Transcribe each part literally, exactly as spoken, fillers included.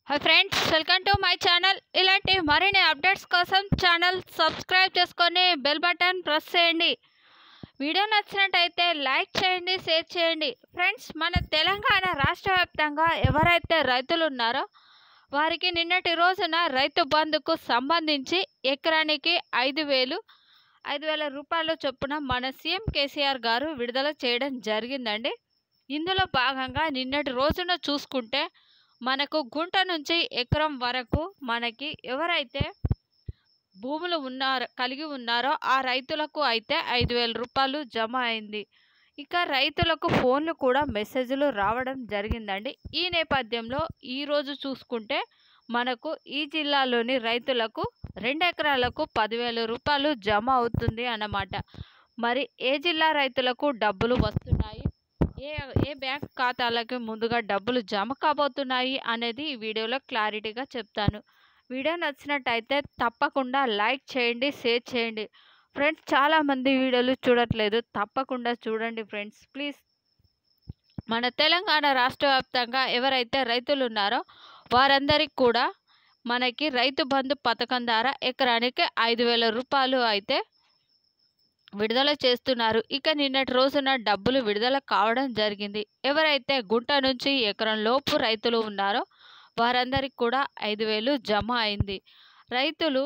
Hi friends, welcome to my channel. ఇలాంటి మరిన్ని updates కోసం ఛానల్ సబ్స్క్రైబ్ చేసుకొని బెల్ బటన్ ప్రెస్ చేయండి. వీడియో నచ్చినట్టయితే లైక్ చేయండి, షేర్ చేయండి. ఫ్రెండ్స్, మన తెలంగాణ రాష్ట్ర వ్యాప్తంగా ఎవరైతే రైతులు ఉన్నారో వారికి నిన్నటి రోజున రైతు బంధుకు సంబంధించి ఎకరానికి ఐదు వేలు ఐదు వేల రూపాయల చొప్పున మన సీఎం కేసీఆర్ గారు విడుదల చేయడం జరిగిందండి. ఇందులో భాగంగా నిన్నటి రోజున చూసుకుంటే మనకు గుంట నుంచి ఎకరం వరకు మనకి ఎవరైతే భూములు ఉన్నారో కలిగి ఉన్నారో ఆ రైతులకు అయితే ఐదు వేల రూపాయలు జమ అయింది. ఇక రైతులకు ఫోన్లు కూడా మెసేజ్లు రావడం జరిగిందండి. ఈ నేపథ్యంలో ఈరోజు చూసుకుంటే మనకు ఈ జిల్లాలోని రైతులకు రెండు ఎకరాలకు పదివేల రూపాయలు జమ అవుతుంది అన్నమాట. మరి ఏ జిల్లా రైతులకు డబ్బులు వస్తున్నాయి, ఏ ఏ బ్యాంక్ ఖాతాలకి ముందుగా డబ్బులు జమ కాబోతున్నాయి అనేది ఈ వీడియోలో క్లారిటీగా చెప్తాను. వీడియో నచ్చినట్టయితే తప్పకుండా లైక్ చేయండి, షేర్ చేయండి. ఫ్రెండ్స్, చాలామంది వీడియోలు చూడట్లేదు, తప్పకుండా చూడండి ఫ్రెండ్స్ ప్లీజ్. మన తెలంగాణ రాష్ట్ర వ్యాప్తంగా ఎవరైతే రైతులు ఉన్నారో వారందరికీ కూడా మనకి రైతు బంధు పథకం ద్వారా ఎకరానికి ఐదు వేల రూపాయలు అయితే విడుదల చేస్తున్నారు. ఇక నిన్నటి రోజున డబ్బులు విడుదల కావడం జరిగింది. ఎవరైతే గుంట నుంచి ఎకరం లోపు రైతులు ఉన్నారో వారందరికి కూడా ఐదు వేలు జమ అయింది. రైతులు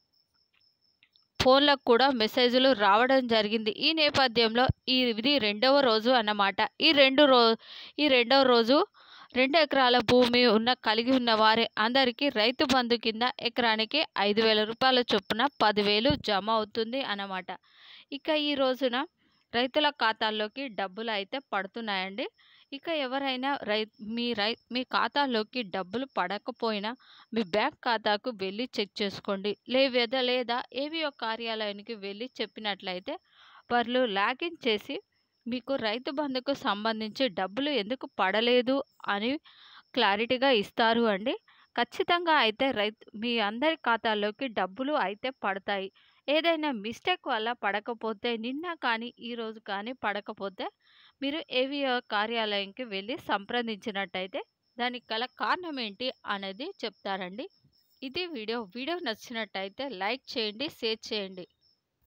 ఫోన్లకు కూడా మెసేజ్లు రావడం జరిగింది. ఈ నేపథ్యంలో ఈ ఇది రెండవ రోజు అన్నమాట. ఈ రెండు రో ఈ రెండవ రోజు రెండు ఎకరాల భూమి ఉన్న కలిగి ఉన్న వారి అందరికీ రైతు బంధు కింద ఎకరానికి ఐదు వేల రూపాయల చొప్పున పదివేలు జమ అవుతుంది అన్నమాట. ఇక ఈ రోజున రైతుల ఖాతాల్లోకి డబ్బులు అయితే పడుతున్నాయండి. ఇక ఎవరైనా రై మీ రై మీ ఖాతాలోకి డబ్బులు పడకపోయినా మీ బ్యాంక్ ఖాతాకు వెళ్ళి చెక్ చేసుకోండి. లేదా లేదా ఏవీఓ కార్యాలయానికి వెళ్ళి చెప్పినట్లయితే వాళ్ళు లాగిన్ చేసి మీకు రైతు బంధుకు సంబంధించి డబ్బులు ఎందుకు పడలేదు అని క్లారిటీగా ఇస్తారు అండి. ఖచ్చితంగా అయితే రైతు మీ అందరి ఖాతాల్లోకి డబ్బులు అయితే పడతాయి. ఏదైనా మిస్టేక్ వల్ల పడకపోతే నిన్న కానీ ఈరోజు కానీ పడకపోతే మీరు ఏవీఓ కార్యాలయంకి వెళ్ళి సంప్రదించినట్టయితే దానికి గల కారణం ఏంటి అనేది చెప్తారండి. ఇది వీడియో వీడియో నచ్చినట్టయితే లైక్ చేయండి, షేర్ చేయండి.